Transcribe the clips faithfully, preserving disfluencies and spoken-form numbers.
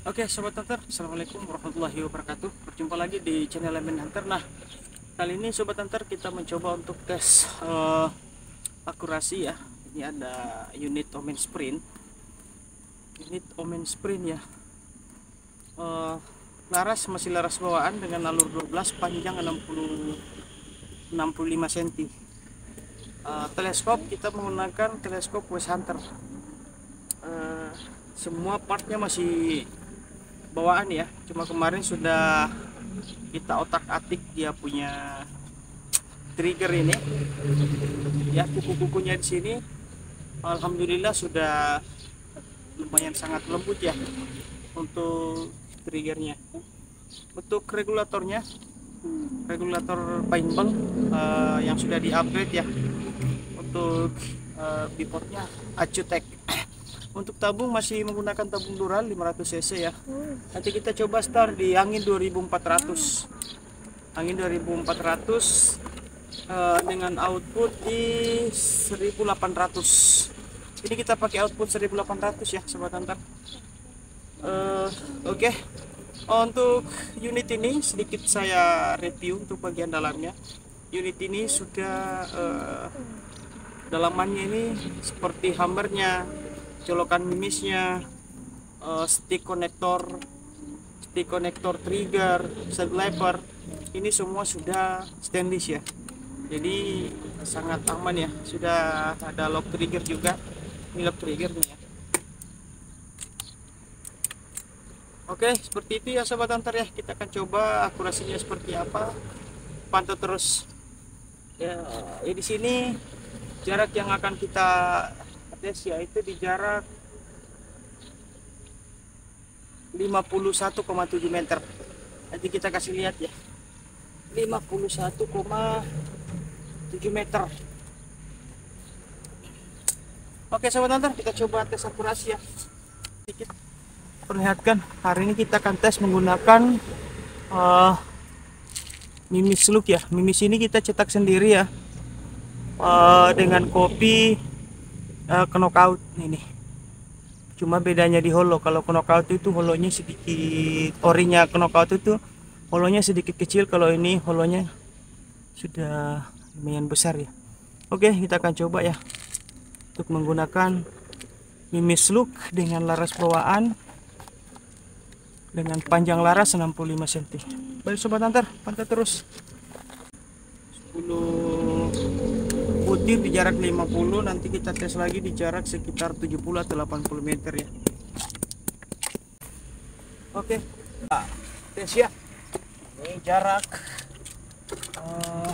Oke Sobat Hunter, Assalamualaikum warahmatullahi wabarakatuh. Berjumpa lagi di channel Elemen Hunter. Nah, kali ini Sobat Hunter kita mencoba untuk tes uh, akurasi ya. Ini ada unit Omen Sprint. Unit Omen Sprint ya. uh, Laras masih laras bawaan dengan alur dua belas, panjang enam puluh enam puluh lima sentimeter. uh, Teleskop kita menggunakan teleskop West Hunter. uh, Semua partnya masih bawaan ya, cuma kemarin sudah kita otak-atik dia punya trigger ini ya. Kuku-kukunya di sini alhamdulillah sudah lumayan sangat lembut ya untuk triggernya. Untuk regulatornya, regulator paintball uh, yang sudah di-upgrade ya. Untuk uh, bipodnya Acutec. Untuk tabung masih menggunakan tabung Dural lima ratus cc ya. Nanti kita coba start di angin dua ribu empat ratus. Angin dua ribu empat ratus uh, dengan output di seribu delapan ratus. Ini kita pakai output seribu delapan ratus ya, Sobat Hunter. Uh, Oke. Okay. Oh, untuk unit ini sedikit saya review untuk bagian dalamnya. Unit ini sudah uh, dalamannya ini seperti hammernya, colokan mimisnya, uh, stick konektor, stick konektor trigger, set lever, ini semua sudah stainless ya. Jadi sangat aman ya. Sudah ada lock trigger juga. Ini lock triggernya ya. Oke, seperti itu ya Sobat Hunter ya. Kita akan coba akurasinya seperti apa. Pantau terus. Ya, ya di sini jarak yang akan kita tes yaitu di jarak lima puluh satu koma tujuh meter. Nanti kita kasih lihat ya, lima puluh satu koma tujuh meter. Oke Sobat Hunter, kita coba tes akurasi ya. Sedikit perlihatkan, hari ini kita akan tes menggunakan uh, mimis look ya. Mimis ini kita cetak sendiri ya, uh, dengan kopi Uh, knockout ini. Cuma bedanya di holo, kalau knockout itu holonya sedikit, orinya knockout itu holonya sedikit kecil, kalau ini holonya sudah lumayan besar ya. Oke, kita akan coba ya untuk menggunakan mimis look dengan laras bawaan dengan panjang laras enam puluh lima sentimeter. Baik Sobat Hunter, pantau terus. sepuluh putih di jarak lima puluh, nanti kita tes lagi di jarak sekitar tujuh puluh atau delapan puluh meter ya. Oke, nah, tes ya. Ini jarak uh,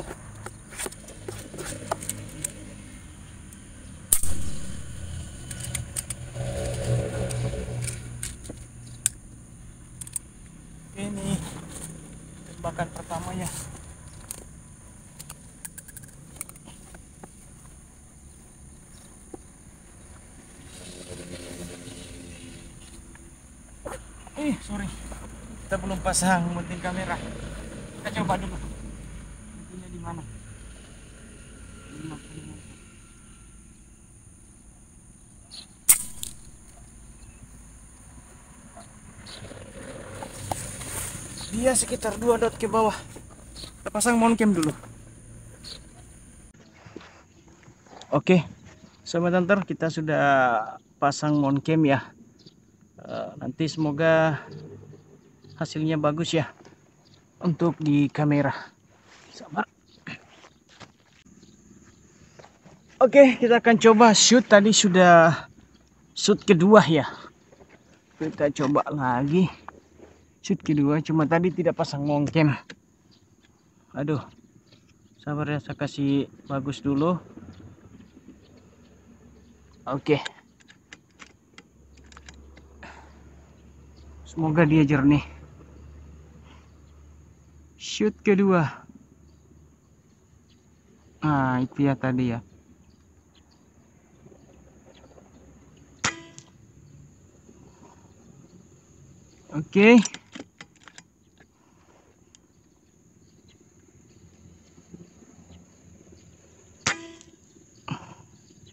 ini tembakan pertamanya. Eh, sorry, kita belum pasang mounting kamera. Kita coba dulu. Mountingnya di mana? lima puluh meter. Dia sekitar dua dot ke bawah. Kita pasang mount cam dulu. Oke, Sobat Hunter, kita sudah pasang mount cam ya. Uh, nanti semoga hasilnya bagus ya untuk di kamera. Sabar. Oke, kita akan coba shoot. Tadi sudah shoot kedua ya. Kita coba lagi shoot kedua, cuma tadi tidak pasang mount cam. Aduh, sabar ya, saya kasih bagus dulu. Oke, semoga dia jernih. Shoot kedua. Nah, itu ya tadi ya. Oke.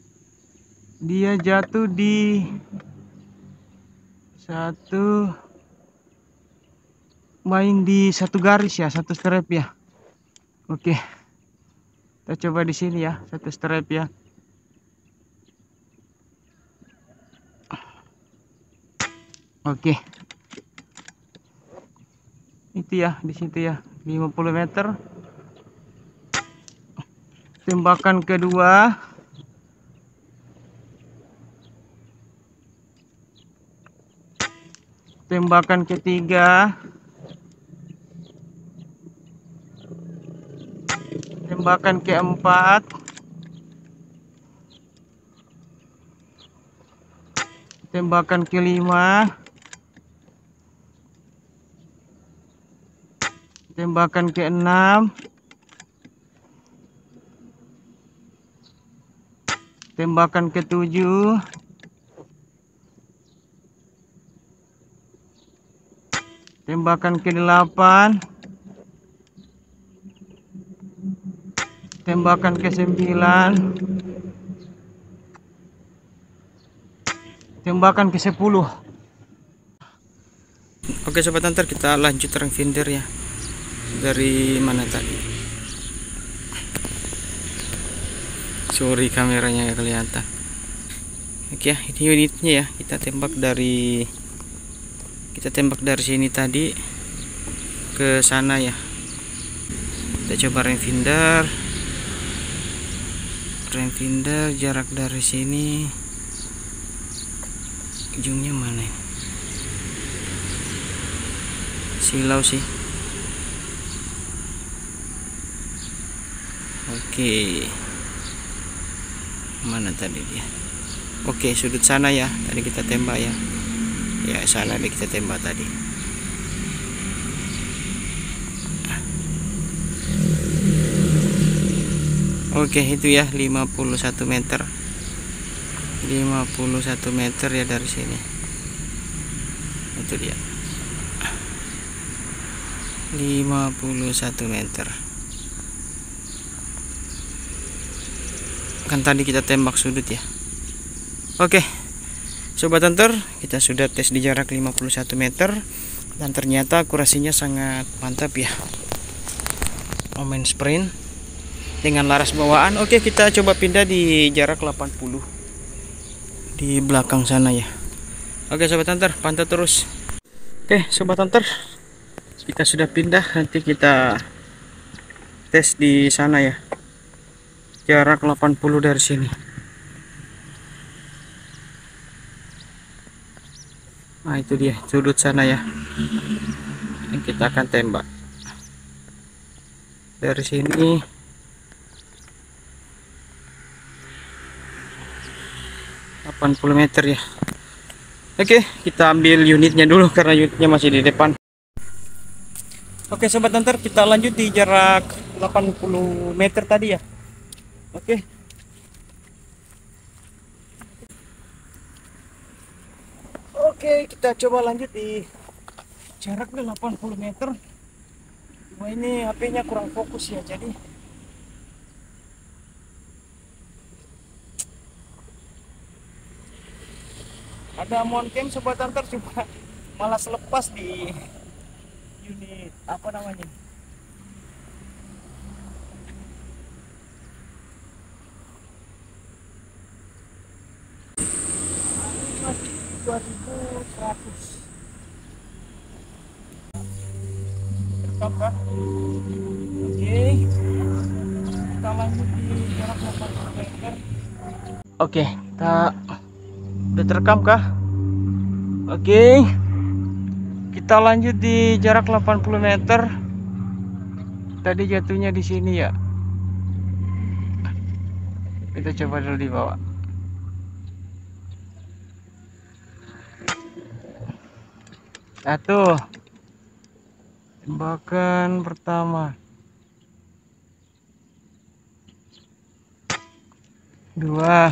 Dia jatuh di satu main di satu garis ya, satu strap ya. Oke, kita coba di sini ya, satu strap ya. Oke, itu ya, di situ ya, lima puluh meter. Tembakan kedua. Tembakan ketiga. Tembakan keempat. Tembakan kelima. Tembakan keenam. Tembakan ketujuh. Tembakan kedelapan. Tembakan kesembilan. Tembakan ke sepuluh. Oke sobat hunter, kita lanjut rangefinder ya. Dari mana tadi? Sorry kameranya ya kelihatan. Oke ya, ini unitnya ya. Kita tembak dari kita tembak dari sini tadi ke sana ya. Kita coba rangefinder. Rangefinder jarak dari sini. Ujungnya mana ini? Silau sih. Oke, mana tadi dia? Oke, sudut sana ya, tadi kita tembak ya. Ya sana deh kita tembak tadi. Oke, itu ya lima puluh satu meter. lima puluh satu meter ya dari sini. Itu dia. lima puluh satu meter. Kan tadi kita tembak sudut ya. Oke. Sobat hunter, kita sudah tes di jarak lima puluh satu meter dan ternyata akurasinya sangat mantap ya. Omen sprint dengan laras bawaan. Oke, kita coba pindah di jarak delapan puluh di belakang sana ya. Oke sobat hunter, pantau terus. Oke sobat hunter, kita sudah pindah, nanti kita tes di sana ya, jarak delapan puluh dari sini. Nah itu dia sudut sana ya, yang kita akan tembak dari sini. delapan puluh meter ya. Oke, kita ambil unitnya dulu karena unitnya masih di depan. Oke sobat hunter, kita lanjut di jarak delapan puluh meter tadi ya. Oke. Oke, kita coba lanjut di jarak delapan puluh meter. Wah, ini H P-nya kurang fokus ya, jadi ada moncam sobat hunter, cuma malah selepas di unit apa namanya, dua ribu seratus. Rekam kah? Oke, kita lanjut di jarak delapan puluh meter. Oke, kita udah terekam kah? Oke, kita lanjut di jarak delapan puluh meter. Tadi jatuhnya di sini ya. Kita coba dulu di bawah. Satu, tembakan pertama. Dua.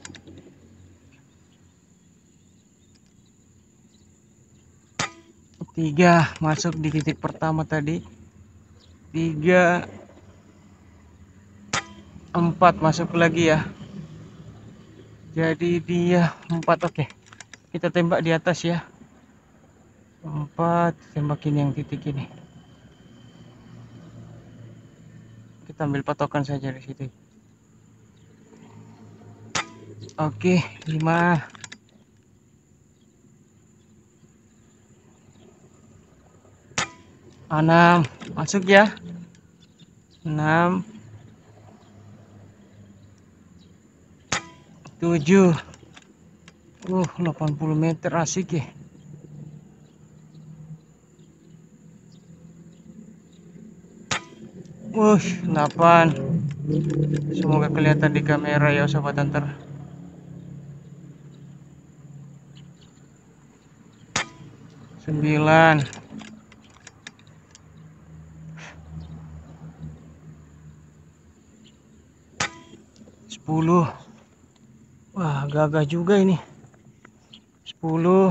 Tiga, masuk di titik pertama tadi. Tiga. Empat, masuk lagi ya. Jadi dia empat. Oke, kita tembak di atas ya. Empat, tembakin yang titik ini. Kita ambil patokan saja di situ. Oke, lima. Enam, masuk ya. Enam. Tujuh. Uh, delapan puluh meter asik ya. Uh, delapan. Semoga kelihatan di kamera ya sobat hunter. Sembilan. Sepuluh. Wah, gagah juga ini. Sepuluh.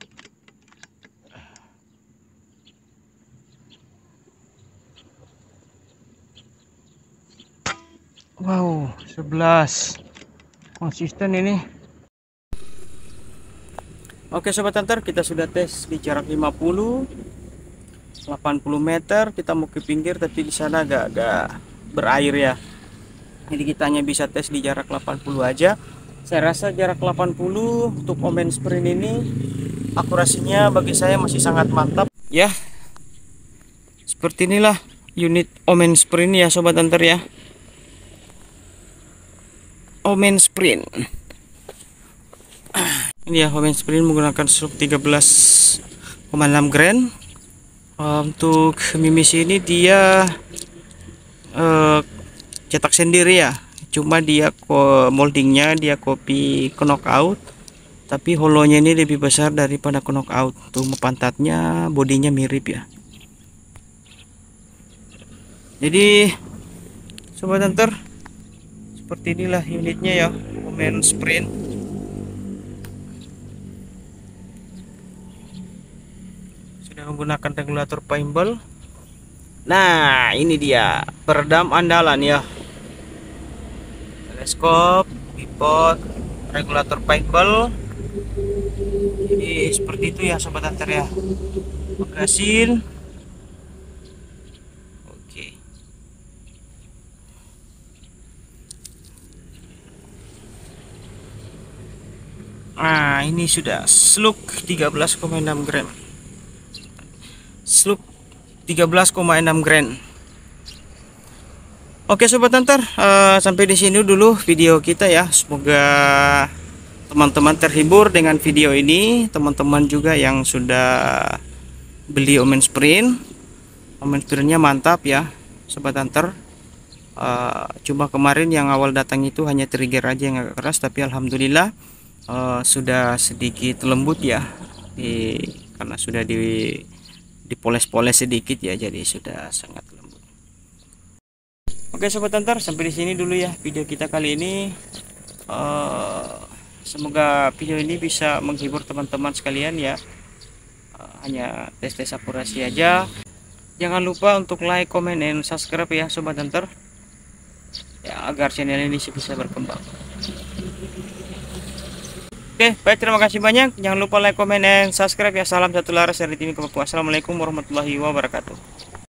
Wow, sebelas. Konsisten ini. Oke sobat hunter, kita sudah tes di jarak lima puluh, delapan puluh meter. Kita mau ke pinggir tapi di sana agak-agak berair ya. Jadi kita hanya bisa tes di jarak delapan puluh aja. Saya rasa jarak delapan puluh untuk Omen Sprint ini akurasinya bagi saya masih sangat mantap ya. Seperti inilah unit Omen Sprint ya sobat hunter ya. Omen Sprint. Ini ya, Omen Sprint menggunakan stroke tiga belas koma enam gram. Untuk mimisi ini dia uh, cetak sendiri ya. Cuma dia moldingnya dia kopi knockout, tapi holonya ini lebih besar daripada knockout. Tuh pantatnya, bodinya mirip ya. Jadi sobat hunter, seperti inilah unitnya ya, Omen Sprint. Menggunakan regulator paintball. Nah, ini dia peredam andalan ya. Teleskop, bipod, regulator paintball. Jadi seperti itu ya sobat hunter ya. Magasin. Oke. Nah, ini sudah slug tiga belas koma enam gram. Slug tiga belas koma enam gram. Oke sobat hunter, uh, sampai di sini dulu video kita ya. Semoga teman-teman terhibur dengan video ini. Teman-teman juga yang sudah beli Omen Sprint, Omen Sprintnya mantap ya sobat hunter. Uh, cuma kemarin yang awal datang itu hanya trigger aja yang agak keras, tapi alhamdulillah uh, sudah sedikit lembut ya, di, karena sudah di dipoles-poles sedikit ya, jadi sudah sangat lembut. Oke sobat hunter, sampai di sini dulu ya video kita kali ini. Uh, semoga video ini bisa menghibur teman-teman sekalian ya. Uh, hanya tes-tes akurasi aja. Jangan lupa untuk like, comment, dan subscribe ya sobat hunter, ya agar channel ini bisa berkembang. Oke, baik, terima kasih banyak. Jangan lupa like, comment, dan subscribe ya. Salam satu laras dari tim Papua. Assalamualaikum warahmatullahi wabarakatuh.